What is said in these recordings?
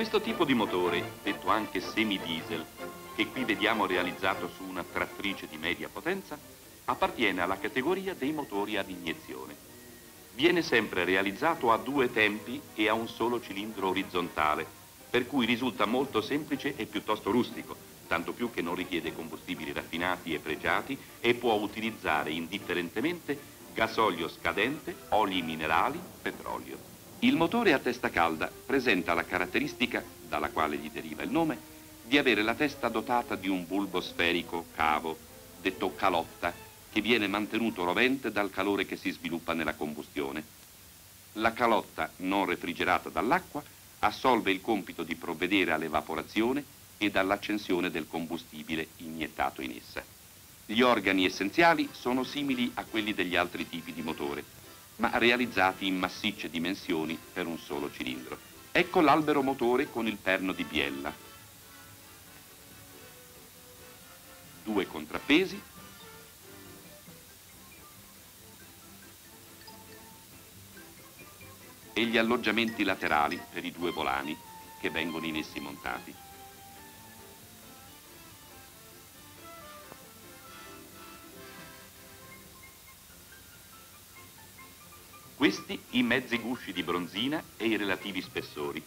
Questo tipo di motore, detto anche semi-diesel, che qui vediamo realizzato su una trattrice di media potenza, appartiene alla categoria dei motori ad iniezione. Viene sempre realizzato a due tempi e a un solo cilindro orizzontale, per cui risulta molto semplice e piuttosto rustico, tanto più che non richiede combustibili raffinati e pregiati e può utilizzare indifferentemente gasolio scadente, oli minerali, petrolio. Il motore a testa calda presenta la caratteristica, dalla quale gli deriva il nome, di avere la testa dotata di un bulbo sferico cavo, detto calotta, che viene mantenuto rovente dal calore che si sviluppa nella combustione. La calotta, non refrigerata dall'acqua, assolve il compito di provvedere all'evaporazione e all'accensione del combustibile iniettato in essa. Gli organi essenziali sono simili a quelli degli altri tipi di motore, ma realizzati in massicce dimensioni per un solo cilindro. Ecco l'albero motore con il perno di biella, due contrappesi e gli alloggiamenti laterali per i due volani che vengono in essi montati. Questi i mezzi gusci di bronzina e i relativi spessori,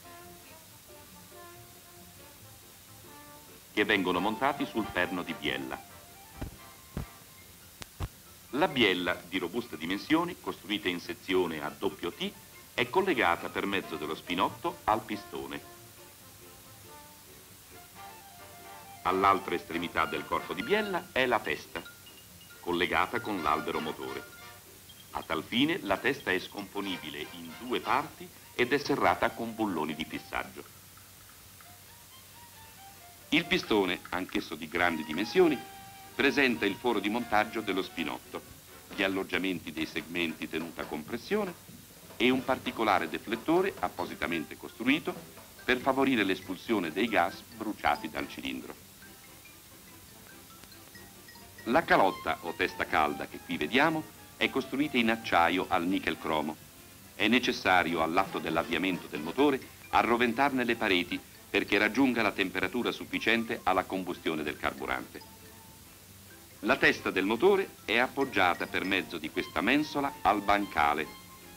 che vengono montati sul perno di biella. La biella, di robuste dimensioni, costruita in sezione a doppio T, è collegata per mezzo dello spinotto al pistone. All'altra estremità del corpo di biella è la testa, collegata con l'albero motore. A tal fine la testa è scomponibile in due parti ed è serrata con bulloni di fissaggio. Il pistone, anch'esso di grandi dimensioni, presenta il foro di montaggio dello spinotto, gli alloggiamenti dei segmenti tenuta compressione e un particolare deflettore appositamente costruito per favorire l'espulsione dei gas bruciati dal cilindro. La calotta o testa calda che qui vediamo è costruita in acciaio al nichel cromo. È necessario all'atto dell'avviamento del motore arroventarne le pareti perché raggiunga la temperatura sufficiente alla combustione del carburante. La testa del motore è appoggiata per mezzo di questa mensola al bancale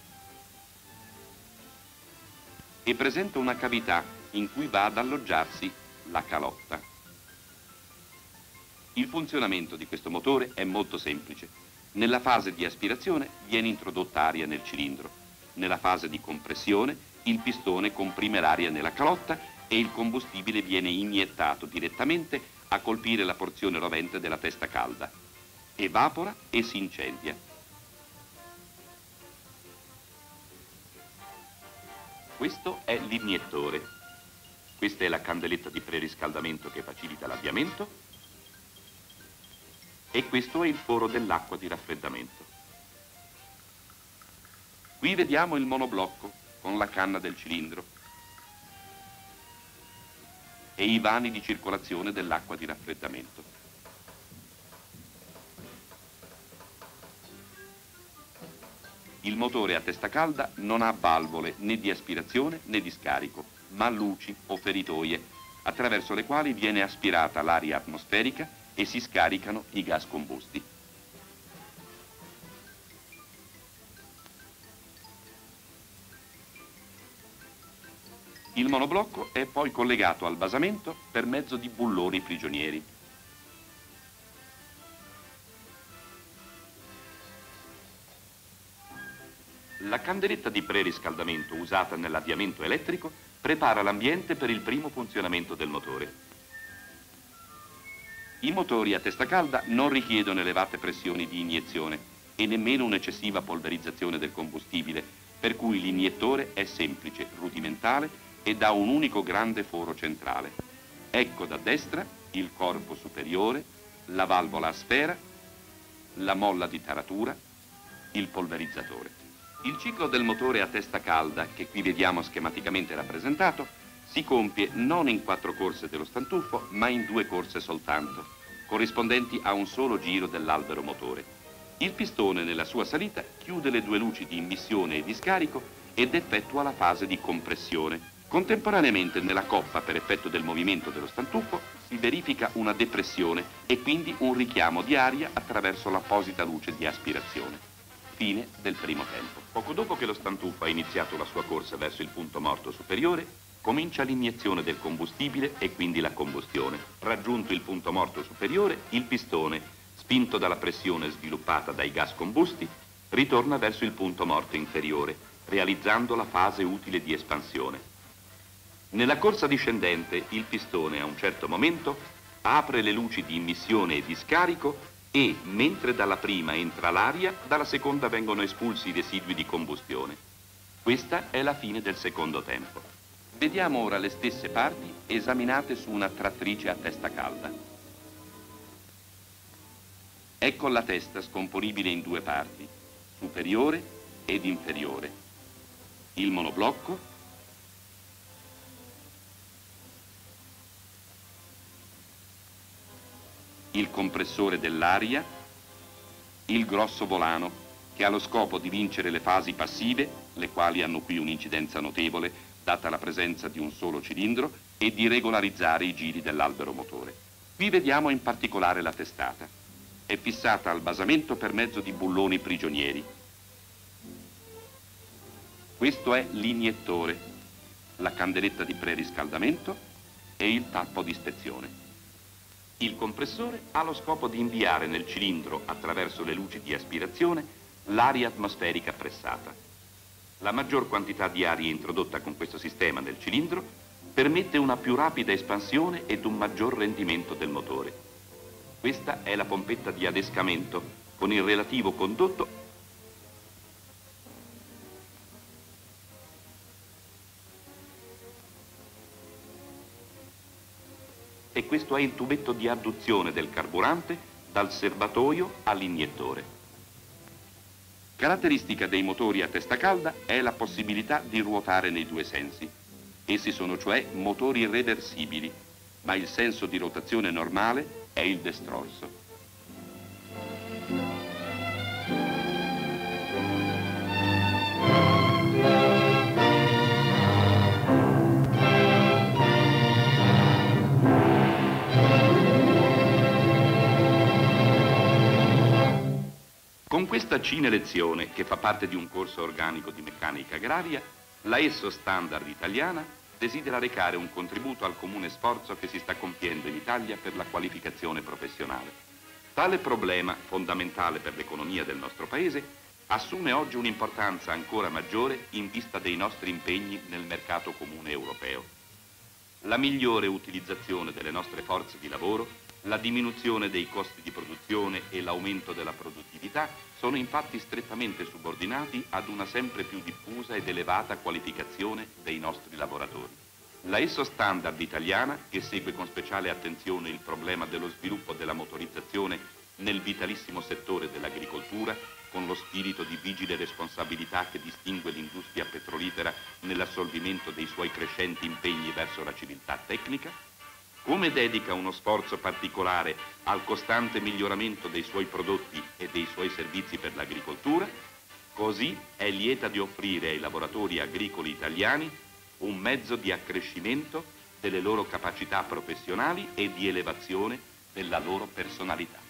e presenta una cavità in cui va ad alloggiarsi la calotta. Il funzionamento di questo motore è molto semplice. Nella fase di aspirazione viene introdotta aria nel cilindro. Nella fase di compressione il pistone comprime l'aria nella calotta e il combustibile viene iniettato direttamente a colpire la porzione rovente della testa calda. Evapora e si incendia. Questo è l'iniettore. Questa è la candeletta di preriscaldamento che facilita l'avviamento. E questo è il foro dell'acqua di raffreddamento. Qui vediamo il monoblocco con la canna del cilindro e i vani di circolazione dell'acqua di raffreddamento. Il motore a testa calda non ha valvole né di aspirazione né di scarico, ma luci o feritoie, attraverso le quali viene aspirata l'aria atmosferica e si scaricano i gas combusti. Il monoblocco è poi collegato al basamento per mezzo di bulloni prigionieri. La candeletta di preriscaldamento usata nell'avviamento elettrico prepara l'ambiente per il primo funzionamento del motore. I motori a testa calda non richiedono elevate pressioni di iniezione e nemmeno un'eccessiva polverizzazione del combustibile, per cui l'iniettore è semplice, rudimentale ed ha un unico grande foro centrale. Ecco da destra il corpo superiore, la valvola a sfera, la molla di taratura, il polverizzatore. Il ciclo del motore a testa calda, che qui vediamo schematicamente rappresentato, si compie non in 4 corse dello stantuffo, ma in 2 corse soltanto, corrispondenti a un solo giro dell'albero motore. Il pistone nella sua salita chiude le 2 luci di immissione e di scarico ed effettua la fase di compressione. Contemporaneamente nella coppa, per effetto del movimento dello stantufo, si verifica una depressione e quindi un richiamo di aria attraverso l'apposita luce di aspirazione. Fine del primo tempo. Poco dopo che lo stantufo ha iniziato la sua corsa verso il punto morto superiore, comincia l'iniezione del combustibile e quindi la combustione. Raggiunto il punto morto superiore, il pistone, spinto dalla pressione sviluppata dai gas combusti, ritorna verso il punto morto inferiore, realizzando la fase utile di espansione. Nella corsa discendente, il pistone a un certo momento apre le luci di immissione e di scarico e, mentre dalla prima entra l'aria, dalla seconda vengono espulsi i residui di combustione. Questa è la fine del secondo tempo. Vediamo ora le stesse parti esaminate su una trattrice a testa calda. Ecco la testa scomponibile in due parti, superiore ed inferiore. Il monoblocco, il compressore dell'aria, il grosso volano, che ha lo scopo di vincere le fasi passive, le quali hanno qui un'incidenza notevole, data la presenza di un solo cilindro, e di regolarizzare i giri dell'albero motore. Qui vediamo in particolare la testata. È fissata al basamento per mezzo di bulloni prigionieri. Questo è l'iniettore, la candeletta di preriscaldamento e il tappo di ispezione. Il compressore ha lo scopo di inviare nel cilindro, attraverso le luci di aspirazione, l'aria atmosferica pressata. La maggior quantità di aria introdotta con questo sistema nel cilindro permette una più rapida espansione ed un maggior rendimento del motore. Questa è la pompetta di adescamento con il relativo condotto e questo è il tubetto di adduzione del carburante dal serbatoio all'iniettore. Caratteristica dei motori a testa calda è la possibilità di ruotare nei due sensi. Essi sono cioè motori reversibili, ma il senso di rotazione normale è il destrorso. Con questa cine lezione, che fa parte di un corso organico di meccanica agraria, la ESSO Standard italiana desidera recare un contributo al comune sforzo che si sta compiendo in Italia per la qualificazione professionale. Tale problema, fondamentale per l'economia del nostro Paese, assume oggi un'importanza ancora maggiore in vista dei nostri impegni nel mercato comune europeo. La migliore utilizzazione delle nostre forze di lavoro, la diminuzione dei costi di produzione e l'aumento della produttività sono infatti strettamente subordinati ad una sempre più diffusa ed elevata qualificazione dei nostri lavoratori. La ESSO Standard italiana, che segue con speciale attenzione il problema dello sviluppo della motorizzazione nel vitalissimo settore dell'agricoltura, con lo spirito di vigile responsabilità che distingue l'industria petrolifera nell'assolvimento dei suoi crescenti impegni verso la civiltà tecnica, come dedica uno sforzo particolare al costante miglioramento dei suoi prodotti e dei suoi servizi per l'agricoltura, così è lieta di offrire ai lavoratori agricoli italiani un mezzo di accrescimento delle loro capacità professionali e di elevazione della loro personalità.